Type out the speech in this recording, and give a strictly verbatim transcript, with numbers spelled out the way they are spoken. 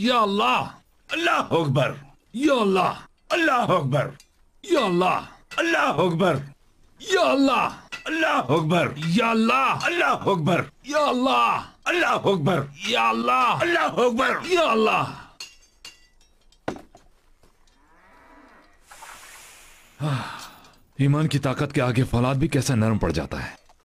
या अल्लाह, अल्लाह अकबर, या अल्लाह, अल्लाह अकबर, या अल्लाह, अल्लाह अकबर, या अल्लाह, अल्लाह अकबर, या अल्लाह, अल्लाह अकबर, या अल्लाह, अल्लाह अकबर, या अल्लाह, अल्लाह अकबर, या अल्लाह। ईमान की ताकत के आगे फौलाद भी कैसा नरम पड़ जाता है।